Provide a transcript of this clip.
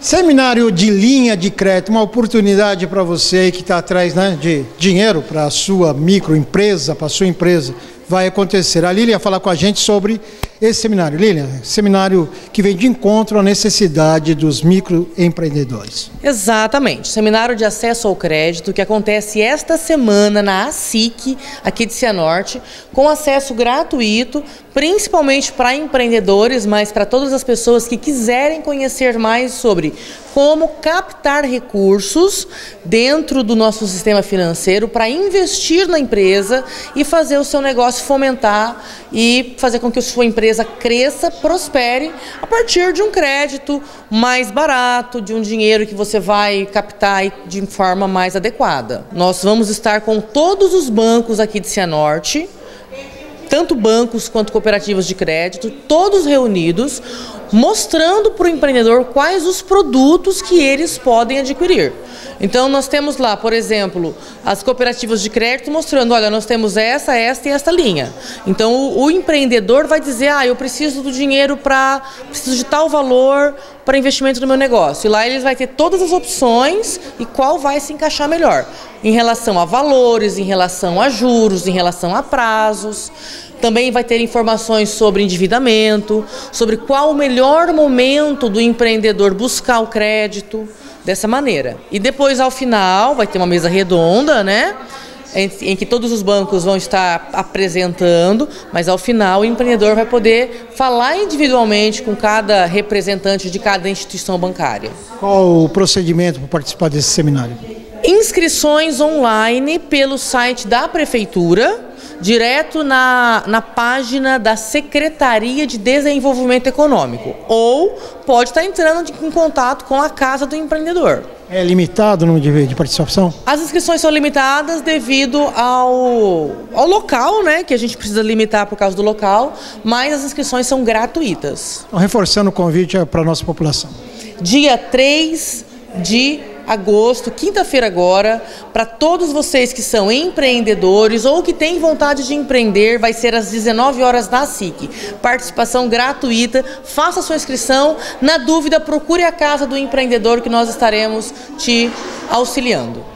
Seminário de linha de crédito, uma oportunidade para você que está atrás, né, de dinheiro para a sua microempresa, para a sua empresa, vai acontecer. A Lília vai falar com a gente sobre esse seminário. Lília, seminário que vem de encontro à necessidade dos microempreendedores. Exatamente. Seminário de acesso ao crédito que acontece esta semana na ASIC, aqui de Cianorte, com acesso gratuito, principalmente para empreendedores, mas para todas as pessoas que quiserem conhecer mais sobre como captar recursos dentro do nosso sistema financeiro para investir na empresa e fazer o seu negócio fomentar e fazer com que a sua empresa cresça, prospere a partir de um crédito mais barato, de um dinheiro que você vai captar de forma mais adequada. Nós vamos estar com todos os bancos aqui de Cianorte, tanto bancos quanto cooperativas de crédito, todos reunidos, mostrando para o empreendedor quais os produtos que eles podem adquirir. Então nós temos lá, por exemplo, as cooperativas de crédito mostrando, olha, nós temos esta e esta linha. Então o empreendedor vai dizer, eu preciso do dinheiro preciso de tal valor para investimento no meu negócio. E lá eles vão ter todas as opções e qual vai se encaixar melhor. Em relação a valores, em relação a juros, em relação a prazos. Também vai ter informações sobre endividamento, sobre qual o melhor momento do empreendedor buscar o crédito, dessa maneira. E depois, ao final, vai ter uma mesa redonda, né? Em que todos os bancos vão estar apresentando, mas ao final o empreendedor vai poder falar individualmente com cada representante de cada instituição bancária. Qual o procedimento para participar desse seminário? Inscrições online pelo site da Prefeitura, direto na página da Secretaria de Desenvolvimento Econômico, ou pode estar entrando em contato com a Casa do Empreendedor. É limitado o número de participação? As inscrições são limitadas devido ao local, né, que a gente precisa limitar por causa do local, mas as inscrições são gratuitas. Então, reforçando o convite para a nossa população. Dia 3 de agosto, quinta-feira agora, para todos vocês que são empreendedores ou que têm vontade de empreender, vai ser às 19 horas na ASIC. Participação gratuita, faça sua inscrição. Na dúvida, procure a Casa do Empreendedor que nós estaremos te auxiliando.